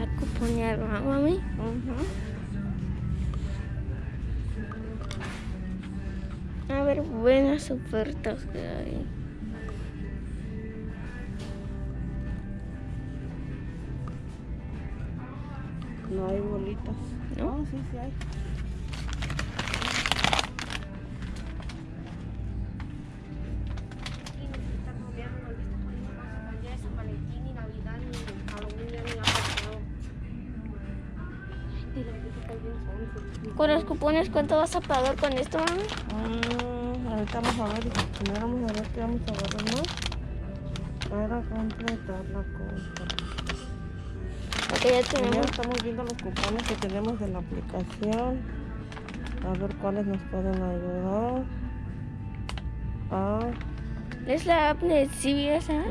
a cuponear, ¿no, mami? A ver, buenas ofertas que hay. No hay bolitas. ¿No? Oh, sí, sí hay. Con los cupones, ¿cuánto vas a pagar con esto, mami? Ahorita vamos a ver. Primero vamos a ver qué vamos a agarrar más para completar la compra. Ok, ya Primero tenemos. estamos viendo los cupones que tenemos de la aplicación. A ver cuáles nos pueden ayudar. Es la app de CVS, ¿eh?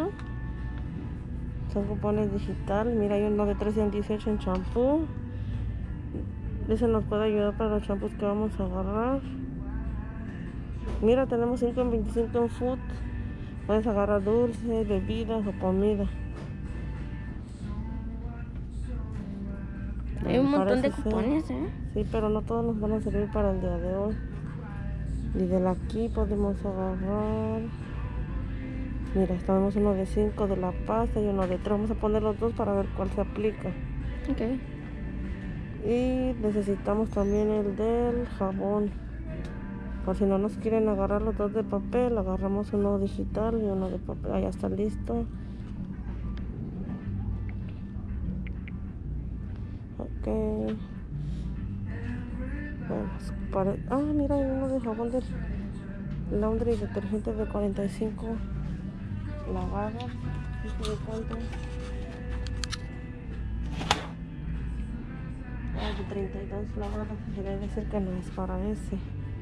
Son cupones digitales. Mira, hay uno de 13 en 18 en champú. Ese nos puede ayudar para los champús que vamos a agarrar. Mira, tenemos 5 en 25 en food. Puedes agarrar dulces, bebidas o comida. Hay un montón de Parece cupones, ser. ¿eh? Sí, pero no todos nos van a servir para el día de hoy. Y de aquí podemos agarrar. Mira, tenemos uno de 5 de la pasta y uno de 3. Vamos a poner los dos para ver cuál se aplica. Ok. Y necesitamos también el del jabón. Por si no nos quieren agarrar los dos de papel, agarramos uno digital y uno de papel. Ahí ya está listo. Ok. Bueno, mira, hay uno de jabón del laundry y detergente de 45 lavadas. ¿Este de cuánto? De 32 lavadas. Debe decir que no es para ese.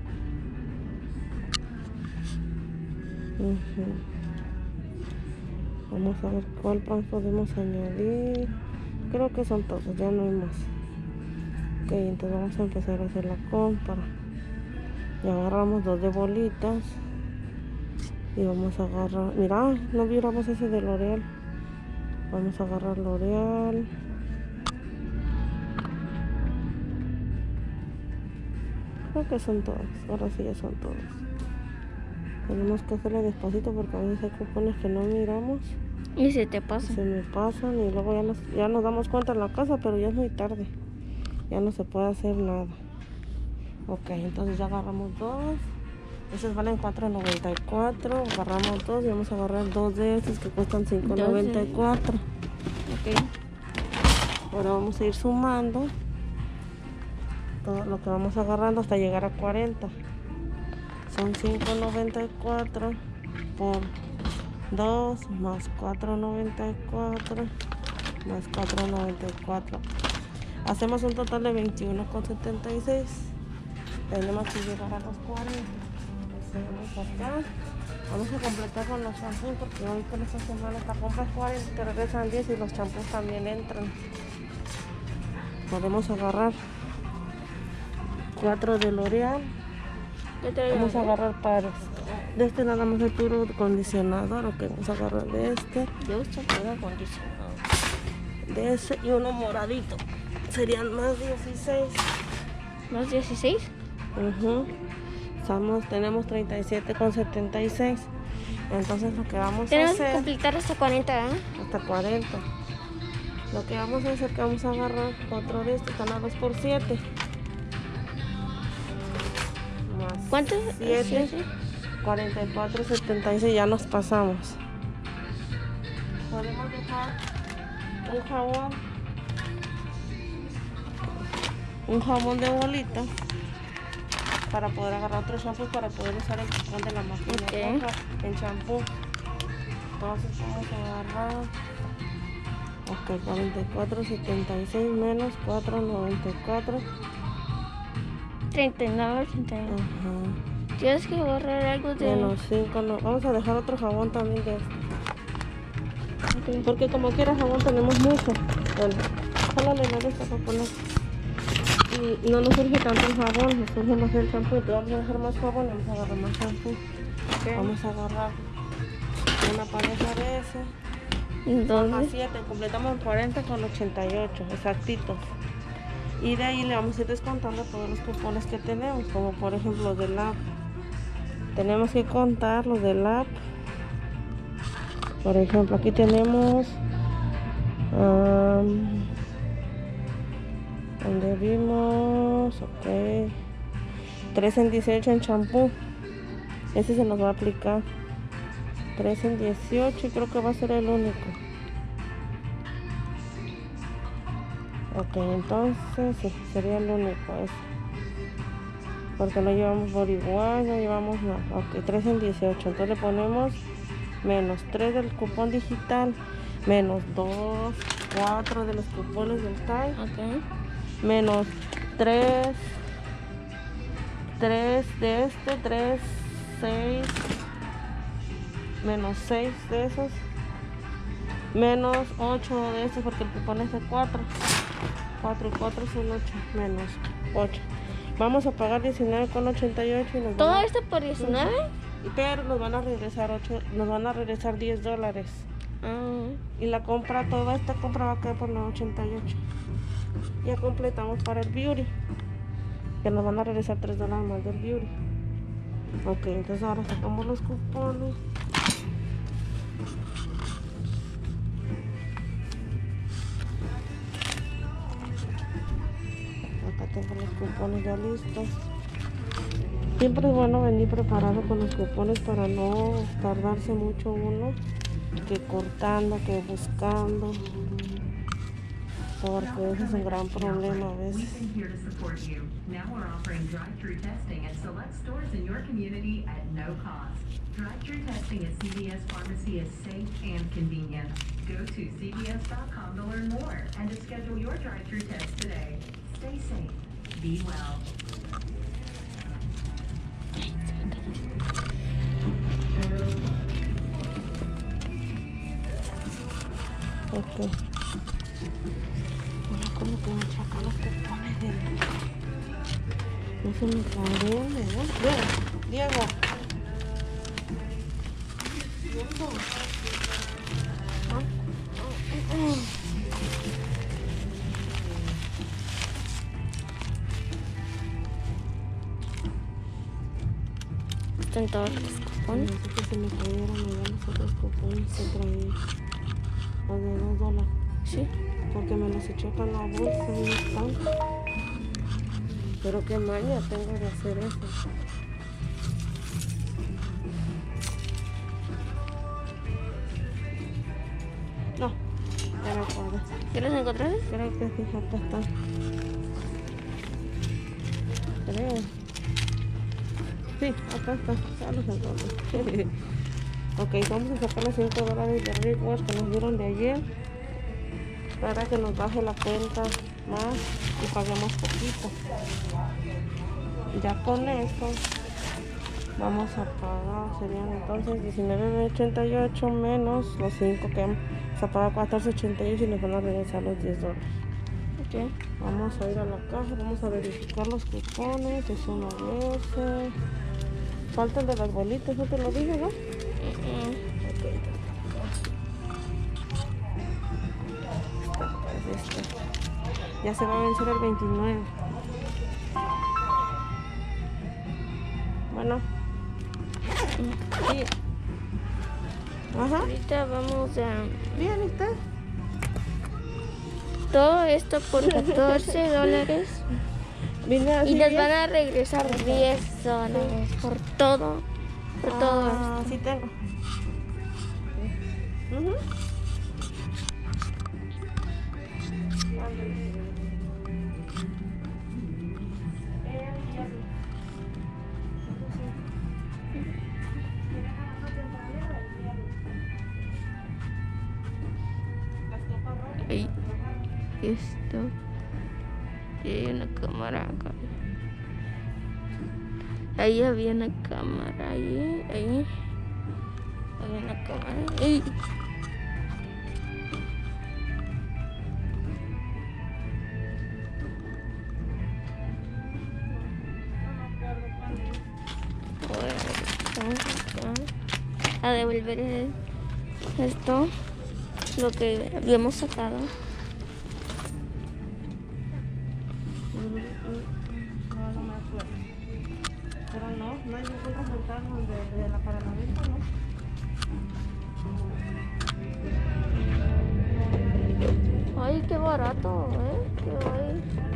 Vamos a ver cuál pan podemos añadir. Creo que son todos, ya no hay más. Ok, entonces vamos a empezar a hacer la compra. Y agarramos 2 de bolitas. Y vamos a agarrar, mira, no miramos ese de L'Oreal. Vamos a agarrar L'Oreal. Creo que son todos, ahora sí ya son todos. Tenemos que hacerle despacito porque a veces hay cupones que no miramos. Y se te pasa. Se me pasan y luego ya nos damos cuenta en la casa, pero ya es muy tarde. Ya no se puede hacer nada. Ok, entonces ya agarramos 2. Esos valen $4.94. Agarramos 2 y vamos a agarrar 2 de estos que cuestan $5.94. Ok. Ahora vamos a ir sumando todo lo que vamos agarrando hasta llegar a 40. Son $5.94 por 2 más $4.94 más $4.94. Hacemos un total de $21.76. Tenemos que llegar a los 40. Acá. Vamos a completar con los champús porque hoy con esta semana esta compra es 40, te regresan 10 y los champús también entran. Podemos agarrar 4 de L'Oreal. Vamos a agarrar pares. De este nada más el puro acondicionador. Ok, vamos a agarrar de este. Yo uso puro acondicionador. De ese y uno moradito. Serían más 16. ¿Más 16? Tenemos 37.76. Entonces lo que vamos a Tenemos que hacer, completar hasta 40, ¿eh? hasta 40. Lo que vamos a hacer es que vamos a agarrar 4 de estos, ganados por 7. Más ¿Cuánto? 7, 44.76. Ya nos pasamos. Podemos dejar un jabón de bolitas para poder agarrar otros shampoos para poder usar el cupón de la máquina roja en champú. Entonces vamos a agarrar 44.76 menos 4.94. 39. Tienes que agarrar algo de... Menos 5, no. Vamos a dejar otro jabón también de este. Okay. Porque como quiera jabón tenemos mucho. Bueno, solo le doy esta para poner. Y no nos surge tanto el jabón, nos surge más el champú. Entonces vamos a dejar más jabón y vamos a agarrar más champú. Okay. Vamos a agarrar una pareja de ese. Son más Entonces, 7, completamos 40 con 88, exactitos. Y de ahí le vamos a ir descontando todos los cupones que tenemos, como por ejemplo los del app. Tenemos que contar los del app. Por ejemplo, aquí tenemos donde vimos, ok, 3 en 18 en champú. Ese se nos va a aplicar 3 en 18 y creo que va a ser el único. Ok, entonces sí, sería el único ese. Porque no llevamos body wash, no llevamos nada. Ok, 3 en 18. Entonces le ponemos menos 3 del cupón digital, menos 2, 4 de los cupones del TAI, ok. menos 3 de este, 3, 6, menos 6 de esos, menos 8 de estos porque el cupón es de 4. 4 y 4 son 8, menos 8. Vamos a pagar 19,88 y nos ¿Todo van a... esto por 19? Pero nos van a regresar 8, nos van a regresar $10. Ah, Y la compra, toda esta compra va a quedar por los 88. Ya completamos para el beauty, que nos van a regresar $3 más del beauty. Ok, entonces ahora sacamos los cupones. Acá tengo los cupones ya listos. Siempre es bueno venir preparado con los cupones para no tardarse mucho uno, que cortando, que buscando, porque ese es un gran problema a veces. Now we're offering drive-through testing at select stores in your community at no cost. Drive-through testing at CVS Pharmacy is safe and convenient. Go to cvs.com to learn more and to schedule your drive-through test today. Stay safe. Be well. Ok. Ahora como que me saca los cupones de... No se me caen, ¿verdad? Diego. están todos los cupones. No sé que se me cayeron allá los otros cupones que traía. Los de $2. Sí. Porque me los eché acá en la bolsa y no están. Pero qué maña tengo de hacer eso. No, ya me acuerdo. ¿Ya los encontraste? Creo que sí, acá está. Creo. Sí, acá está. Ya los encontré. Ok, vamos a sacar los $5 de Rick Wash que nos dieron de ayer, para que nos baje la cuenta más y paguemos poquito. Ya con esto vamos a pagar, serían entonces $19,88 menos los 5 que vamos a pagar, $14,88 y nos van a regresar los $10. Ok. Vamos a ir a la caja, vamos a verificar los cupones. Es uno de ese. Falta el de las bolitas, no te lo dije, ¿no? Ok. Ya se va a vencer el 29. Bueno. Sí. Ajá. Ahorita vamos a... Bien, ¿y usted? Todo esto por $14. Vine así Y nos bien. van a regresar $10 por todo. Por todo esto. Ah, sí tengo. Ujú. Ahí. Esto. Y hay una cámara acá. Ahí había una cámara. Ahí. Había una cámara. Ahí. Vamos acá a devolver esto. lo que habíamos sacado. No me acuerdo. Pero no hay ningún resultado de la Paranaventa, ¿no? Ay, qué barato, qué ay.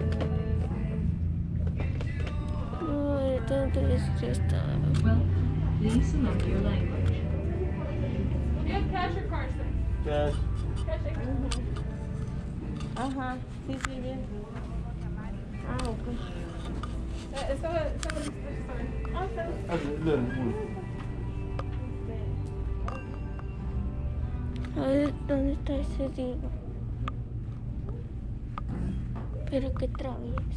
Ay, tanto es que está. Well, please select your language. Do you have cash or card, sir? Cash. Cash, thank you. Ajá, sí, bien. Ah, ok. Estaba listo, sorry. Ah, sorry. Ay, ¿dónde está ese Diego? Pero qué travieso.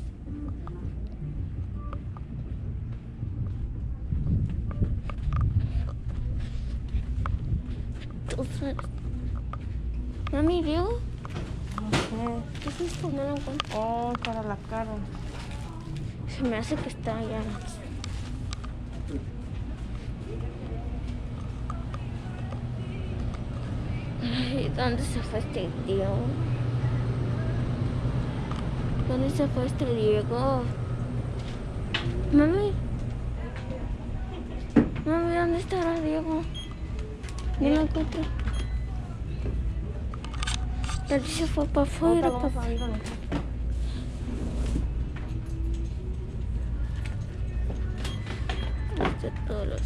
Tú sabes. Mami, Diego, No sé. ¿qué es esto? No lo encuentro. Oh, para la cara. Se me hace que está allá. Ay, ¿dónde se fue este Diego? ¿Dónde se fue este Diego? Mami. Mami, ¿dónde estará Diego? No lo encuentro. Pero se fue para afuera, Ahorita vamos papá. a ir a la- De todos los...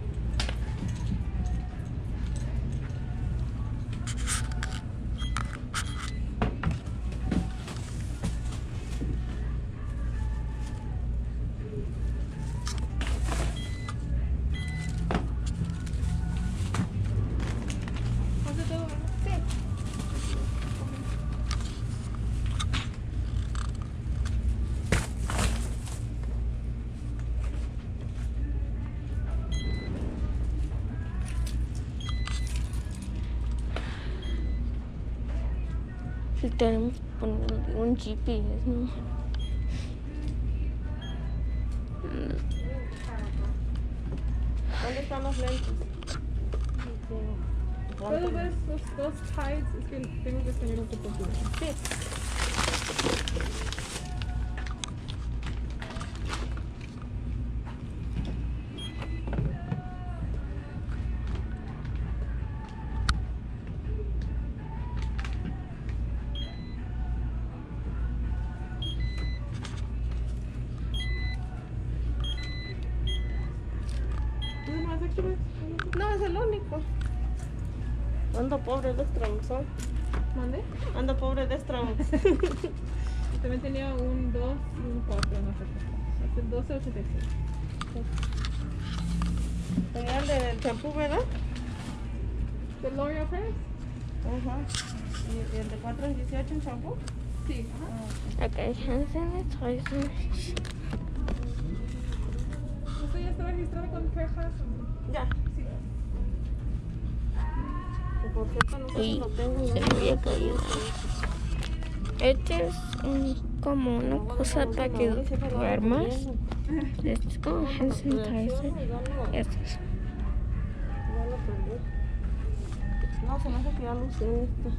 ¿Hace todo, verdad? Sí. Si tenemos que poner un GPS, ¿no? ¿Dónde están los lentes? ¿Puedo ver los dos tides? Es que tengo que escanear otro papel. Sí. ¿Tú no has hecho eso? No, es el único. Ando pobre de Strauss, ¿eh? ¿Mandé? Ando pobre de Strauss. También tenía un 2 y un 4, no sé qué. Hace 12.86. Tenía el del champú, ¿verdad? ¿De L'Oreal Paris? Ajá. ¿Y el de 4 en 18 en champú? Sí. Ok, ¿Usted ya está registrado con Fairfax? Ya. Sí. Que por cierto, no sé si Uy, lo tengo. se me había caído. Este es como una cosa para que duermas. Este es como hand sanitizer. Este es. Ya lo perdí. No, se me hace que ya lo usé esto.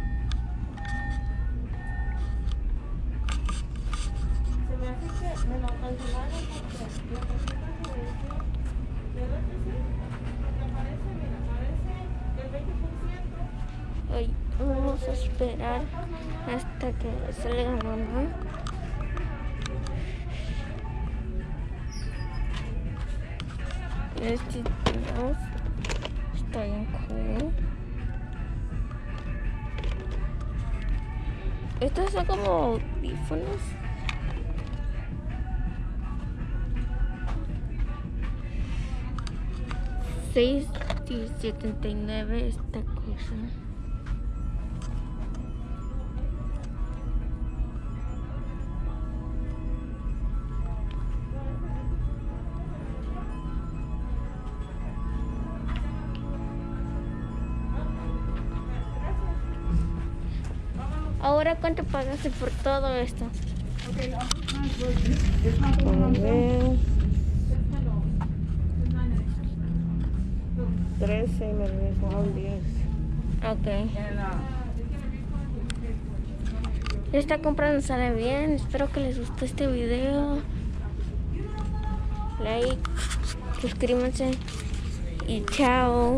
Se me hace que me lo cancelaron porque la tarjeta se venció. ¿Verdad que sí? Porque aparece, mira, aparece el 20%. Hoy vamos a esperar hasta que salga mamá. Este dos está bien cool. Estos son como audífonos. $6.79 esta cosa. Ahora, ¿cuánto pagaste por todo esto? A ver, 13 y me regresaron 10. Ok. Esta compra nos sale bien. Espero que les guste este video. Like, suscríbanse y chao.